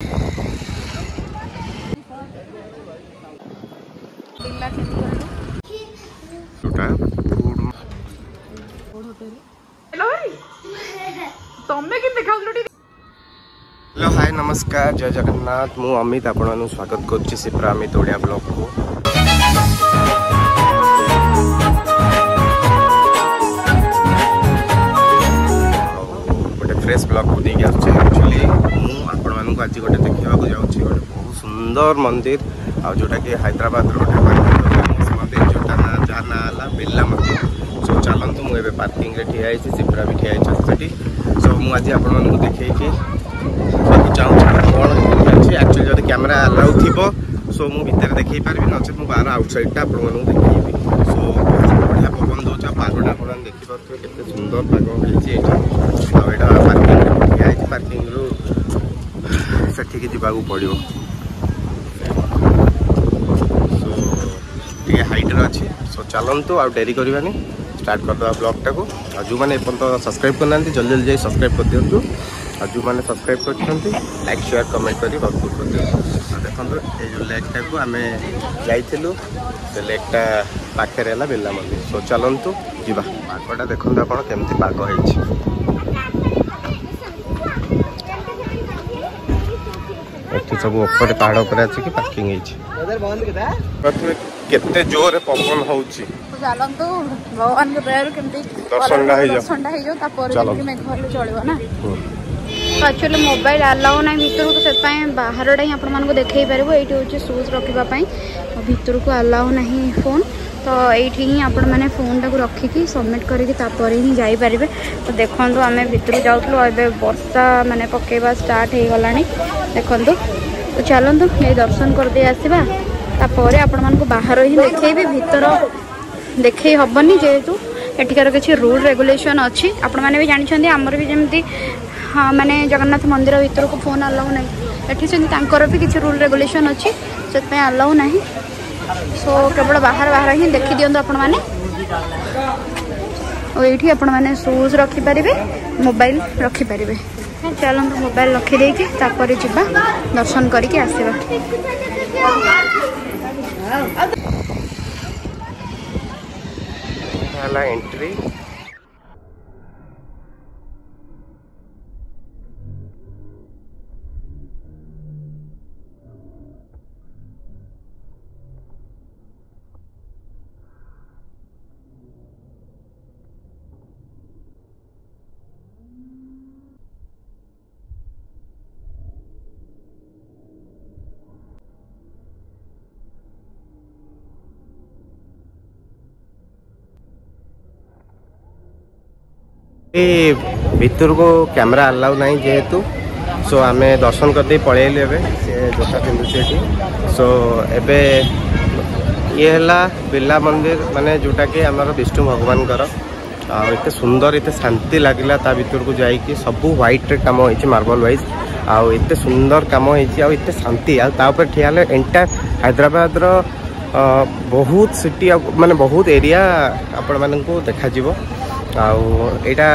Hello hi नमस्कार जय जगन्नाथ मु अमित आपण स्वागत करुच्ची सिप्रा अमित ओडिया ब्लॉग को। गोटे फ्रेश ब्लॉग को देखिए एक्चुअली मुझे आज गोटे देखा जाऊँगी गोटे बहुत सुंदर मंदिर आ जोटा कि हैदराबाद गोटे मंदिर जोटा ना जहाँ ना बिरला मंदिर। सो चलतु मुझे पार्किंग रे ठिया सिप्रा भी ठिया से। सो मुझे आपण देखी चाहूँ कौन अच्छे एक्चुअली जब कैमेरा अलाउ थी सो मु भितर देखी पारि नचे मुझे बाहर आउटसाइडटा आपको देखी। सो बहुत बढ़िया पवन दौर पागटा आप देखिपे के सुंदर पाग होती पार्किंग रु सेठी जावाक पड़ो। सो ये हाइट्रे अच्छी। सो चलतु आ डेरी करवानी स्टार्ट करदे ब्लॉगटा को। जो मैंने एपर्तन सब्सक्राइब करना जल्दी जल्दी सब्सक्राइब कर दिंतु और जो मैंने सब्सक्राइब कर लाइक शेयर कमेंट करी भरपूर कर दिखाँ। देखो ये जो लेकटा को आम जाइलु से लेकटा पाखे है बिरला मंदिर। सो चलतु जा पागटा देखो आप केमती पाग हो सब ऊपर पहाड़ पर आसिक पार्किंग केते जोर पवन हो भगवान के दया दर्शन चलो ना। एक्चुअली मोबाइल अलाउ ना भर को से बाहर ही आप देखे पार ये हूँ शूज रखापी भर को अलाउ ना फोन तो ये ही आप फोन टाक रखिकी सबमिट करके ही जापर। तो देखो आम भर जाऊँ वर्षा माने पकेवा स्टार्ट हो गला देखु। तो चलतु ये दर्शन करदे आसवा आपण मानक बाहर ही देखेबी भीतर देखे हेनी जेहेतु एठिकार किसी रूल रेगुलेशन अच्छी आपण मैंने भी जानते आमर भी जमी हाँ माने जगन्नाथ मंदिर भीतर को फोन अलाउ ना एटी भी किसी रूल रेगुलेशन अच्छी से अलाउ ना। सो केवल बाहर बाहर ही देखी दिंतु आपण मैंने ये आपण मैंने शूज रखिपारे मोबाइल रखिपारे। चलते मोबाइल रखीदे तापर जा दर्शन करके आसवा। एंट्री भीतर को कैमरा अलाउ ना जेहेतु सो आम दर्शन करदे पलैलु ए जोटा पिंधुचे। सो एबे ये है बिरला मंदिर माने जोटा कि आमर विष्णु भगवान एत सुंदर एत शांति लगला ता भीतर को जाइए सब व्हाइट रे काम होइछि मार्बल वाइज आउ एत सुंदर काम होइछि आउ एत शांति आउपर ठिया एंटायर हैदराबाद रो बहुत सिटी माने बहुत एरिया आपण मानकु देखा जिवो। आउटा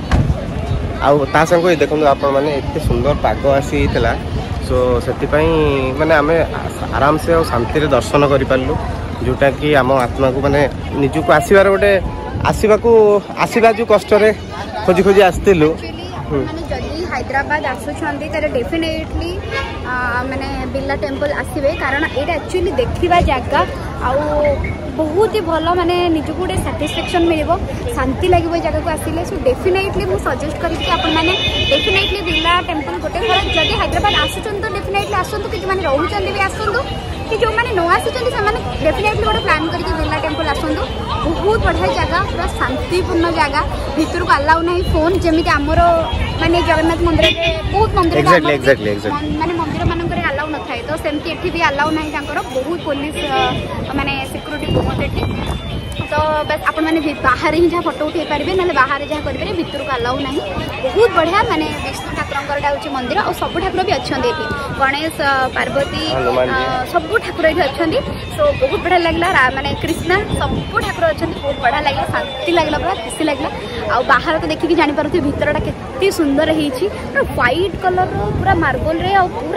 संग देखो आप एत सुंदर पाग आसी सो से माने आम आराम से और शांति रे दर्शन कर पार्लु जोटा कि आम आत्मा को माने निजुक आसबार गोटे आसवा जो कष्ट खोजी खोजी आसलु हैदराबाद आसुँच डेफिनेटली माने बिरला टेम्पल आसवे कारण ये एक्चुअली देखा जगह आउ बहुत ही भल माने निजको गोटे साटिस्फैक्शन मिल शांति लगे जगह को आसिले। सो डेफिनेटली मुझे सजेस्ट करी डेफिनेटली बिरला टेम्पल गोटे थोड़ा जब हैदराबाद आसुँच तो डेफिनेटली आसतु कि मैंने रोचंदी भी आसतु कि जो मैंने न आसुँच डेफिनेटली गोटे प्लान करके बिरला टेम्पल आसतु। बहुत बढ़िया जगह पूरा शांतिपूर्ण जगह भीतर को अलाउ ना फोन जमी आमर माने जगन्नाथ मंदिर बहुत मंदिर माने मंदिर मानक अलाउ न थाए तो सेमती एठी भी अलाउ ना बहुत पुलिस माने सिक्योरिटी बहुत एठी। तो बस आप बाहर ही जहाँ फोटो उठे पारे ना बाहर जहाँ करेंगे भीतर को अलाउ ना बहुत बढ़िया माने विष्णु ठाकुर हूँ मंदिर और सब ठाकुर भी अच्छा ये गणेश पार्वती सब ठाकुर ये अच्छा। सो बहुत बढ़िया लगला माने कृष्णा सब ठाकुर अच्छा बहुत बढ़िया लगला शांति लगला पूरा खुशी लगला। आ बाहर तो देखिए जापर भीतरटा के सुंदर है व्हाइट कलर पूरा मार्बल रे पूरा माने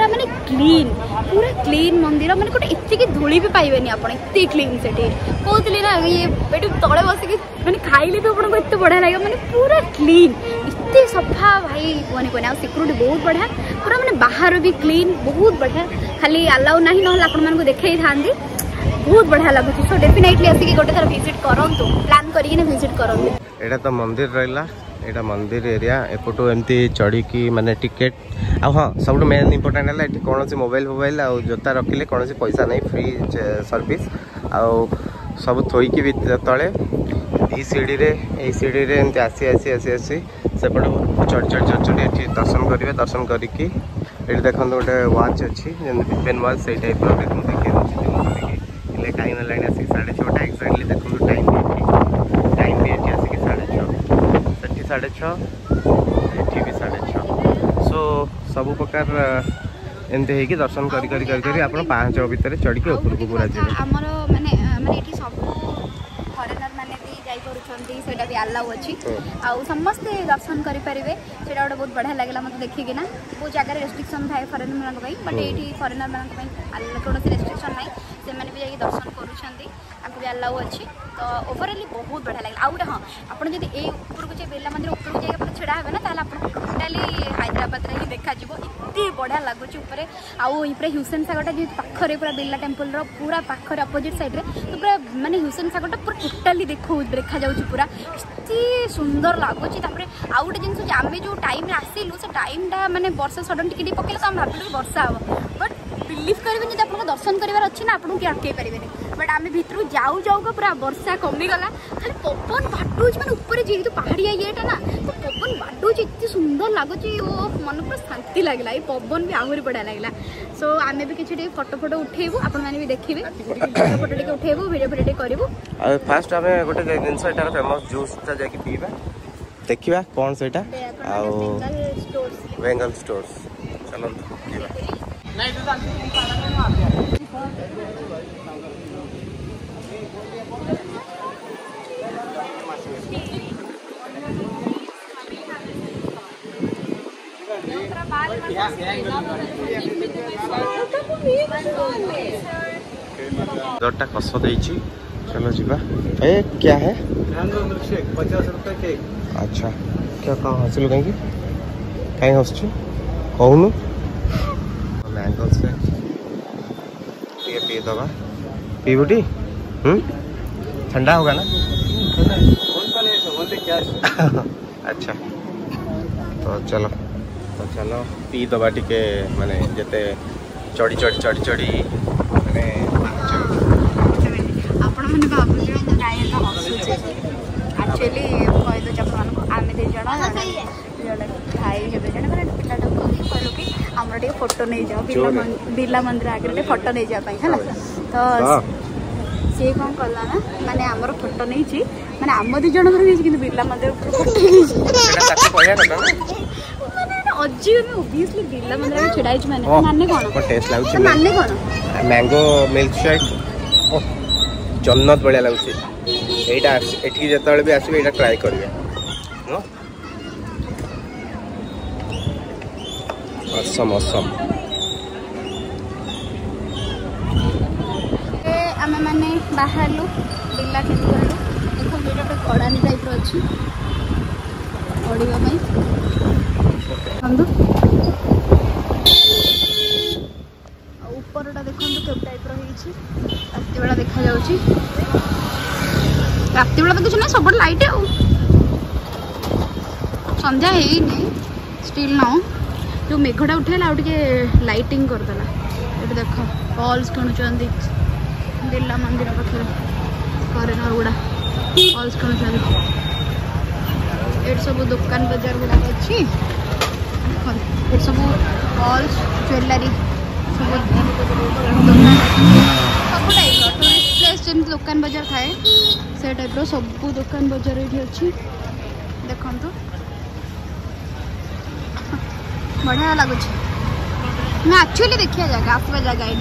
क्लीन पूरा क्लीन मंदिर मैंने गोटे इतनी धूली भी पाइबेनि आप एत क्लीन से कहते ना ये तले बसिक मैंने खाइले भी आपको एत बढ़िया लगे मैंने पूरा क्लीन इतने सफा भाई कहने कहने सिक्यूरीटी बहुत बढ़िया पूरा मैंने बाहर भी क्लीन बहुत बढ़िया खाली अलाउ ना ना आपको देखई था बहुत बढ़िया लगुच सो डेफिनेटली आसिक गोटे थर विजिट करूँ प्लान करके विजिट करूँ। एटा तो मंदिर रहा एटा मंदिर एरिया एपटू एमती चढ़ी माने टिकेट आ हाँ सब मेन इंपोर्टाट है ये कौन मोबाइल आ जोता रखिले कौन पैसा नहीं फ्री सर्विस आउ सब थोईकी भी तले सीढ़ी रे एमती आसी आसी आसी आसी सेपट चढ़ चढ़ चढ़ चढ़ी ये दर्शन करेंगे दर्शन करके ये देखो गोटे वाच अच्छी पिपेन वाच से टाइप देखिए टाइम है आसिक 6:30 एक्जाक्टली देखो टाइम भी ये आसिक 6:30 से 6:30 ये भी 6:30 सो सब प्रकार एमती हो दर्शन करी आप पाँच भितर चढ़ के ऊपर को पूरा जी आमर माने माने एठी सब फॉरेनर माने भी जाई करूछंती सेटा भी अलाउ अछि आ समस्त दर्शन करि परिबे सेटा गोटे बहुत बढ़िया लागला मते देखि ना बहुत जगह रेस्ट्रिक्शन थाए फॉरेनर मानक पई बट एठी फॉरेनर मानक पई अल्लाह कोनो रेस्ट्रिक्शन नाही से माने भी जाई दर्शन करूछंती आपको भी अलाउ अछि तो ओवरऑली बहुत बढ़िया लागला आ गोटे हां आपण जदी ए ऊपर को जे बेला मंदिर ऊपर को जाई आपण छडा हेबे ना ताला आपण टोटली हैदराबाद रे ही देखा जिवो इत्ते बढ़िया लागुची ऊपर आउ ऊपर ह्यूसेन सागरटा जे पाखरे पूरा बिरला टेंपल रो पूरा पाखरे अपोजिट साइड रे तो पूरा माने ह्यूसेन सागरटा पूरा टोटली देखा जाउची पूरा इत्ते सुंदर लागुची तापरे आउ गोटे जिंस जे आमे जो टाइम रे आसीलु से टाइमटा माने वर्षा सडन टिके पकेले तो हम भाबिलु वर्षा हो बट बिलीव करेंगे जब आपको दर्शन करार अच्छी ना आपको किए अटकई पारे बट आम भितर जाऊ जाऊ का पूरा वर्षा कमीगला खाली पवन बाटूच मैंने ऊपर जेहेतु पहाड़िया येटा ना तो पवन बाटूच इतनी सुंदर लगुच मन पूरा शांति लगला ये पवन भी आहरी बढ़िया लगला सो आम भी किसी फोटो फोटो उठेबू आपण मैंने भी देखिए फोटो टे उठेबू वीडियो वीडियो करूँ फास्ट आम गोटे जिन फेमस जूसटा जाकि पीवा देखा कौन से बेंगल स्टोर्स चलो दरटा कस दे चलो जीवा ए क्या है शेक 50 रुपए केक अच्छा क्या कहाँ हासिल कहीं कहीं हस कहूनु मैंगो शेक ये पी दबा पीबुटी ठंडा होगा ना अच्छा तो चलो पी दबा टिके माने जते चढ़ी चढ़ी चढ़ी चढ़ी माने आपण माने भाबुले हम काहे ना हसुचे एक्चुअली कहि दो जब मानको आमे दे जणा भाई हेबे जणा माने पिलाटा कहलो कि हमरा टे फोटो नहीं जाओ बिरला मंदिर आगे फोटो नहीं जा पाई है तो सी कौन कला ना माने हमर फोटो नहीं छी माने हम दि जण कर कि बिरला मंदिर अजीब में ऑब्वियसली बिरला मंदिर में छिड़ाई छ माने मानने कोन टेस्ट लागु मानने कोन मैंगो मिल्क शेक जन्नत बढ़िया लगुच एटा एठी जतले भी आसीबे एटा ट्राई करिवे नो असम असम आम मैंने बाहर बिरला टेम्पल देखो ये गोटे गड़ानी टाइप अच्छी पढ़ाई ऊपरटा देखो के टाइप रही राति बेला देखा जाऊँगी राति बेला तो किसी ना सब लाइट आ संध्या है स्टिल ना जो मेघटा उठेला आउ टे लाइटिंग करदेला ये देख फॉल्स किणुंट बिरला मंदिर पाखे फॉरेनर गुड़ा फॉल्स किणुंट ये सब दुकान बजार गुड़ा अच्छी ये सब फॉल्स ज्वेलरी सब टाइप टूरिस्ट प्लेस जमी दुकान बजार थाए से टाइप सब दुकान बजार ये अच्छी देखु बढ़िया लगुच मैं एक्चुअली देखिए जगह आसवा जगह ये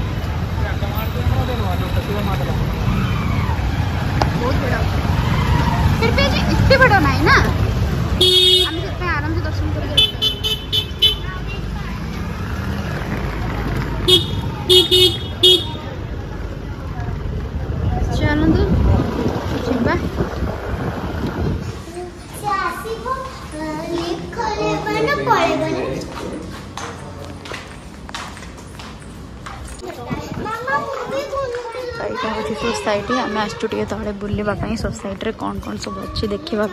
बहुत बड़ा फिर भी इतने बड़ा ना ना आराम से दर्शन कर चलतु जीवा এইটা হচ্ছে সোসাইटी आम आसचु टे तले बुलवाई सोसाइटी कौन कौन सब अच्छी देखा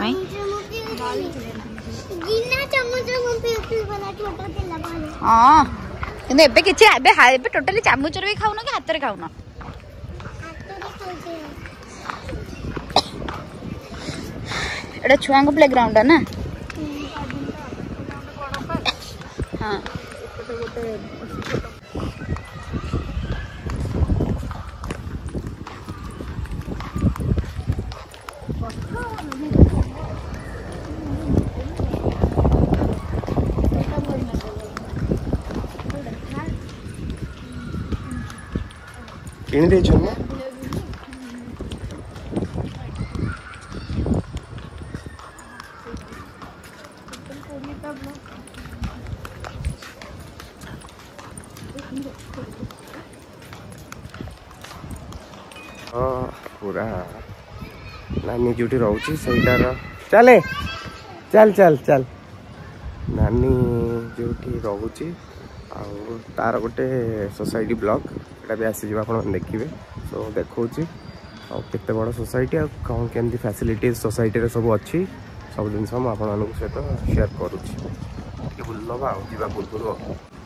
हाँ कि टोटाली चामचर भी खाऊन कि हाथ में खाऊन एटा छुआ प्ले ग्राउंड है ना हाँ किन दे छन पूरा नानी जोटी रोची सहीटार चले चल चल चल नानी जोटी रोची तार गोटे सोसाइटी ब्लॉक एटा भी आसी आप देखिए सो देखा केते बड़ सोसाइटी कौन केमती फैसिलिटीज सोसाइटी सब अच्छी सब जिन आप सहित शेयर करुँच बुलवा जा पूर्व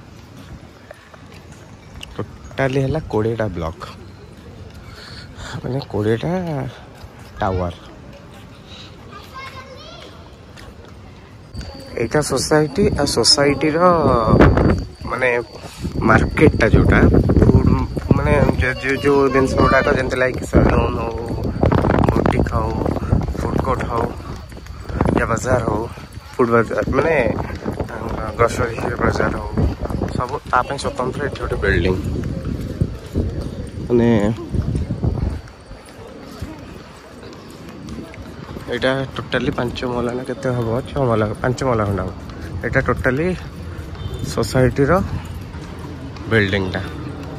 टोटाली है 20टा ब्लॉक मैंने 20टा टावर एटा सोसाइटी सोसाइटी रो माने मार्केटा जोटा फूड माने जो दिन गुड़ाक जमी लाइक सैलून हो बुटीक हो फूड कोर्ट हो या बाजार हो फूड बाजार माने ग्रोसरी बाजार हो सब ताप स्वतंत्र ये गोटे बिल्डिंग माने एटा टोटाली 5 महला ना केते हबो 6 महला 5 महला खंडा एटा टोटाली सोसाइटी रो बिल्डिंग टा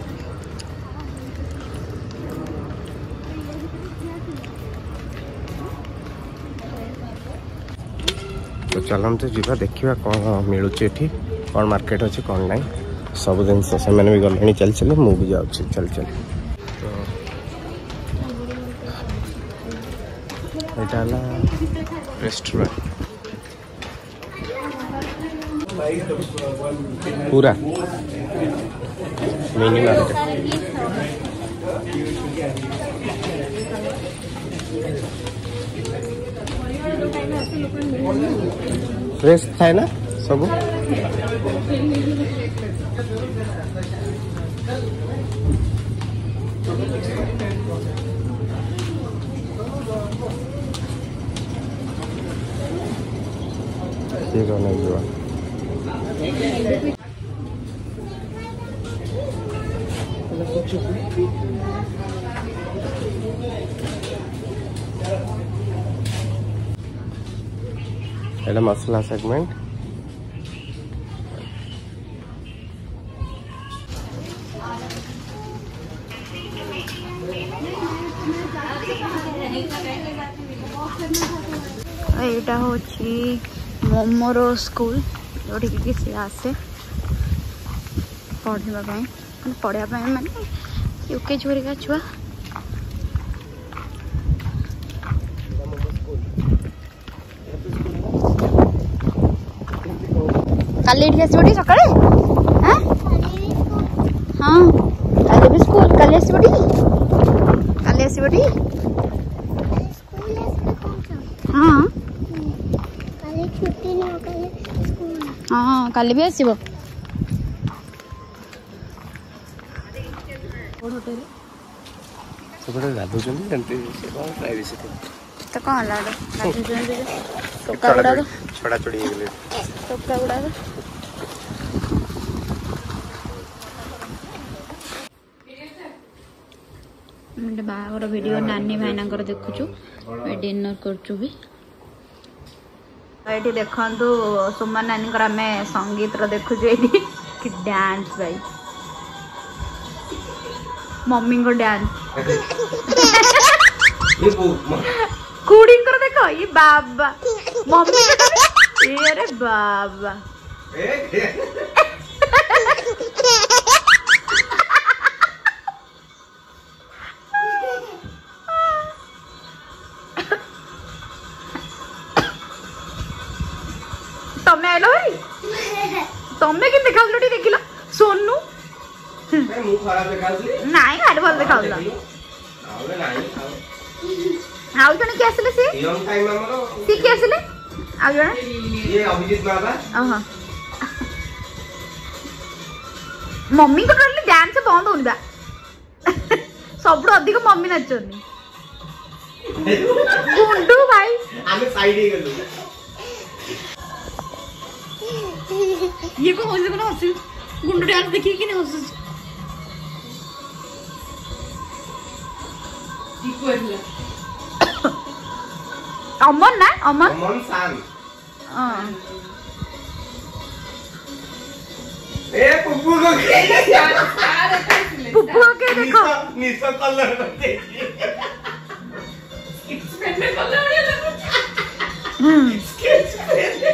तो चलते जीवा देखा कौन मिलूँ ये कौन मार्केट अच्छे कौन ना सब जिन से भी गले चल चल मुझे भी जाऊँ चल चल तो यहाँ रेस्टोरेंट पूरा मिनी मार्केट फ्रेश थाए ना सब ठीक है एटा मसला सेगमेंट एटा होची मोमोरो स्कूल जोटी कि सी आसे पढ़ाई माने यूकेजी होरिका छुआ काली एठी आसीबटी सकाळे हां हां काली भी स्कूल काली आसीबटी हां काली छुट्टी न काली स्कूल हां काली भी आसीबो सब गाधु प्राइवेसी तो कौन लाडो टोका गुड़ा छड़ा चढ़ी टोका गुड़ा बाहर वीडियो नानी भाईना देखुचु डिनर करचु भी ये देखु सुमन नानी आम संगीत देखुचु ये कि डांस भाई मम्मी को डांस खुड़ी कर देखो ये बाबा मम्मी को ये अरे बाबा तमे आइलो भाई तमे के देखाउलो टी देखिलो सोनू मु खराब देखाउली नाही गाडी भल देखाउलो आउले नाही आउ जने के आसले से यंग टाइम हमरो सी के आसले आउ जने ये अभिजीत बाबा आहा मम्मी को टोटली डांस बंद होनी बा सबरो अधिक मम्मी नचनी गुंडू भाई आमे साइड ही गेलु ये को हंसी को हंसी गुंडू डांस देखी कि नहीं हंसी अमन ना अमन अमन सान हां ए पुप्पू को पुप्पू के देखो निशा कलर देखी स्केच पेन में कलर लगा